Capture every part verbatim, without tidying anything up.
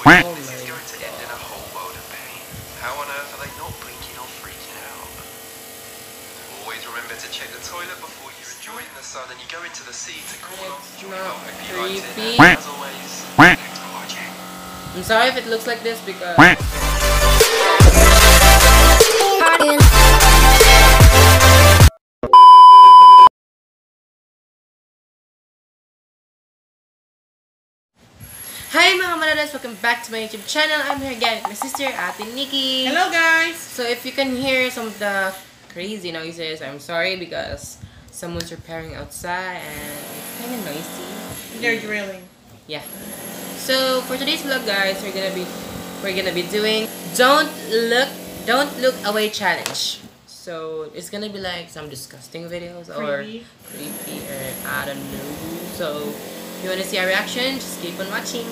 Which this is going to end in a whole world of pain. How on earth are they not blinking or freaking out? Always remember to check the toilet before you're enjoying the sun and you go into the sea to cool off. It's not creepy. As always, thanks for watching. I'm sorry if it looks like this because... Hi mga manadas! Welcome back to my YouTube channel. I'm here again with my sister, Ate Nikki. Hello guys! So if you can hear some of the crazy noises, I'm sorry because someone's repairing outside and it's kind of noisy. They're drilling. Yeah. So for today's vlog, guys, we're gonna be we're gonna be doing don't look don't look away challenge. So it's gonna be like some disgusting videos or Creepy. creepy or I don't know. So if you wanna see our reaction, just keep on watching.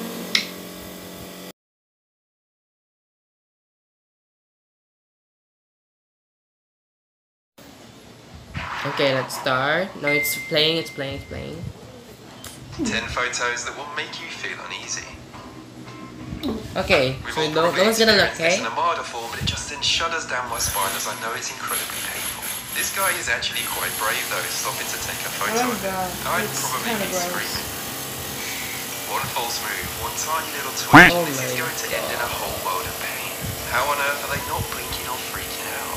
Okay, let's start. No, it's playing, it's playing, it's playing. ten photos that will make you feel uneasy. Okay, We've so all no, probably no one's gonna look, experienced this okay? in a milder form, but it just sends shudders down my spine as I know it's incredibly painful. This guy is actually quite brave though, stopping to take a photo Oh of it. god, I'd it's probably kind of be gross. screaming. One false move, one tiny little twitch, Oh and this is my going to end in a whole world of pain. How on earth are they not blinking or freaking out?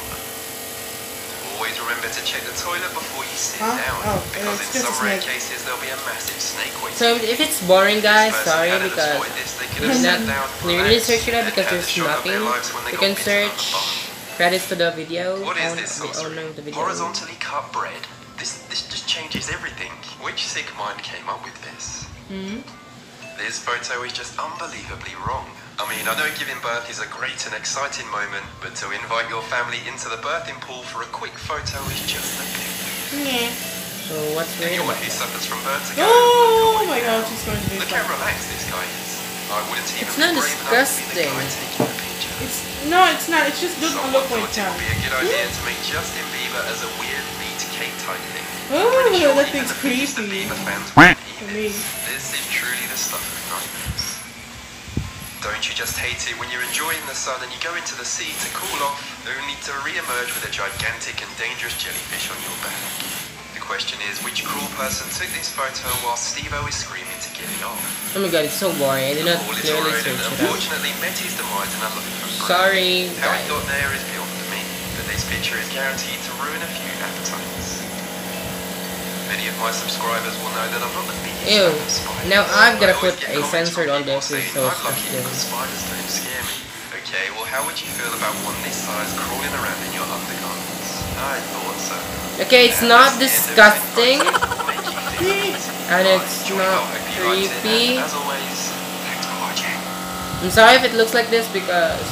Always remember to check the toilet before you sit Huh? down, Oh, because in it's just a some rare snake. cases there'll be a massive snake waiting. So if it's boring, guys, This person sorry hadn't because avoided this, they could we have cannot sat down, clearly relaxed, search it out and because had the there's shock of nothing. their lives when they You got can bitten on the search bum. credits to the video. What is on this the sorcery? owner of the video. Horizontally cut bread. This this just changes everything. Which sick mind came up with this? Hmm? This photo is just unbelievably wrong. I mean, I know giving birth is a great and exciting moment, but to invite your family into the birthing pool for a quick photo is just a bit weird. Yeah. So what's weird Anyone about who it? suffers from vertigo. Oh look my away god, now. she's going to be Look how fun. relaxed this guy is. I wouldn't even It's be not brave enough to be the disgusting. guy taking the picture. It's no, it's not. It's just don't Someone look thought like it would that. be a good idea to make Justin Bieber as a weird meat cake type thing. Oh, Pretty sure that even thing's the biggest of creepy. Bieber fans wouldn't For believe me. this. This is truly the stuff of nightmares. Don't you just hate it when you're enjoying the sun and you go into the sea to cool off, only to re-emerge with a gigantic and dangerous jellyfish on your back? The question is, which cruel person took this photo while Steve-O is screaming to get it off? Oh my god, it's so boring. I did not Poor little clearly rodent search it out. unfortunately met his demise in a life of crime. Sorry, How it guys. got there is beyond me, but this picture is guaranteed to ruin a few appetites. Many of my subscribers will know that I'm not the biggest Ew. fan of spiders. Now I've gotta I always put get a comments censored from on people this, saying, it's so I'm lucky disgusting. because spiders don't scare me. Okay, well how would you feel about one this size crawling around in your undergarments? I thought so. Okay, it's Now, not that's the end of disgusting ten photos that will make you feel uneasy. and I it's enjoyed it. not I hope you liked it, creepy. and as always, thanks for watching. I'm sorry if it looks like this because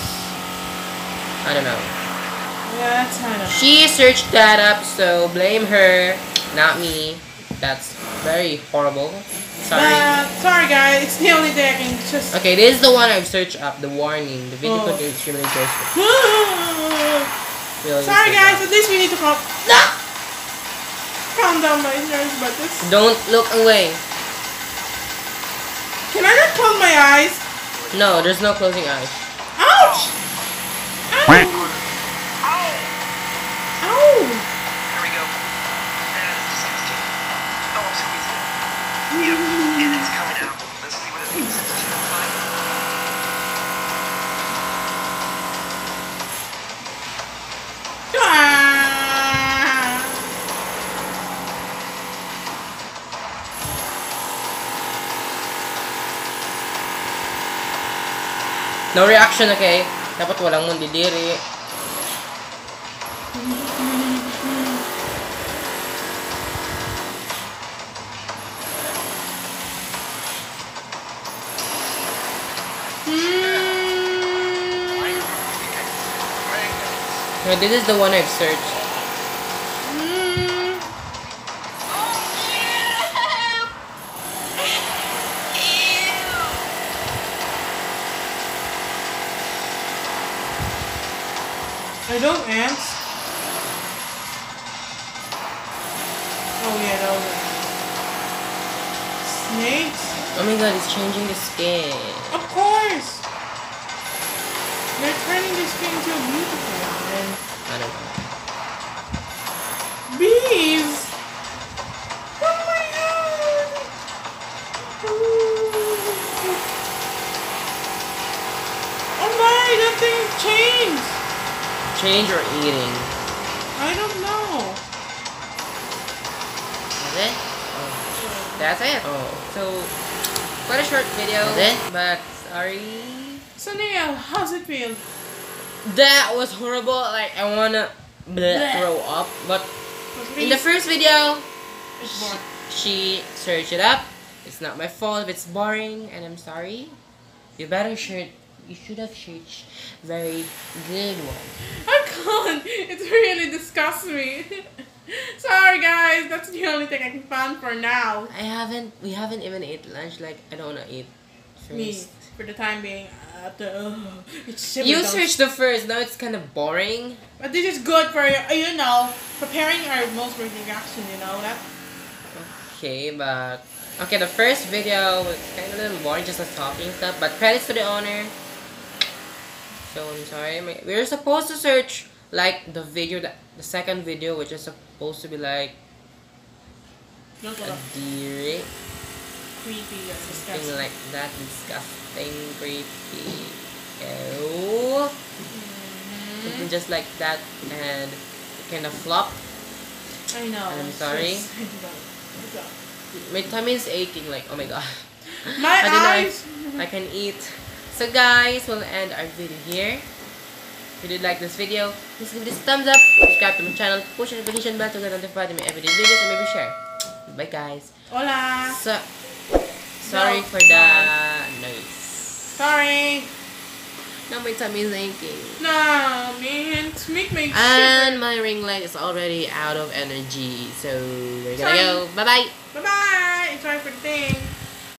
I don't know. Yeah, that's kind of. She searched that up, so blame her, not me. That's very horrible. Sorry. Uh, sorry guys, it's the only thing I can just. Okay, this is the one I've searched up. The warning. The video Oh. contains extremely gross. Really Sorry so guys, bad. at least we need to calm. No! Calm down my nerves about this. Don't look away. Can I not close my eyes? No, there's no closing eyes. Ouch! Ow! Ow! Here we go. That is disgusting. Oh, I'm squeezing it. Yep, and it's coming out. Let's see what it means. Ah! No reaction, okay? Dapat walang mundidiri. No, this is the one I've searched. Mm. I don't ants. Oh yeah, that was it. Snakes? Oh my god, it's changing the skin. Of course! They're turning this skin so beautiful. And I don't know. Bees! Oh my god! Oh my, that thing changed! Change or eating? I don't know. That's it? Oh. That's it? Oh. So, quite a short video. That's it? But, sorry. So Neil, how's it feel? That was horrible. Like, I wanna bleh, Bleh. throw up. But, But in the first video, it's boring. she searched it up. It's not my fault if it's boring, and I'm sorry. You better search. You should have searched very good one. I can't. It really disgusts me. Sorry guys, that's the only thing I can find for now. I haven't. We haven't even ate lunch. Like, I don't wanna eat first. Me, for the time being, uh, the, uh, it's You simple. searched the first. Now it's kind of boring. But this is good for, uh, you know, preparing our most working action, you know that? Okay, but okay, the first video was kind of a little boring, just the talking stuff. But credits to the owner. So I'm sorry. My- We were supposed to search like the video, that the second video, which is supposed to be like Not a a deer, creepy, that's something disgusting. like that, disgusting, creepy. Ew. Something just like that, and it kind of flopped. I know. I'm it's sorry. just- What's up? My tummy is aching. Like, oh my god. My I don't know eyes! if I can eat. So guys, we'll end our video here. If you did like this video, please give this a thumbs up, subscribe to my channel, push the notification bell to get notified of my everyday videos, and maybe share. Bye guys. Hola! So, sorry No. for the noise. Sorry! Now my tummy is aching. No, man. It's make me And shiver. my ring light is already out of energy. So we're gonna Sorry. go. Bye bye. Bye-bye! Sorry for the thing.